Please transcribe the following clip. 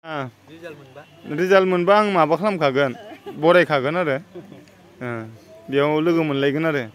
result मोनबा आं माबा खालामखागोन बरायखागोन आरो बेयाव लोगो मोनलायगोन आरो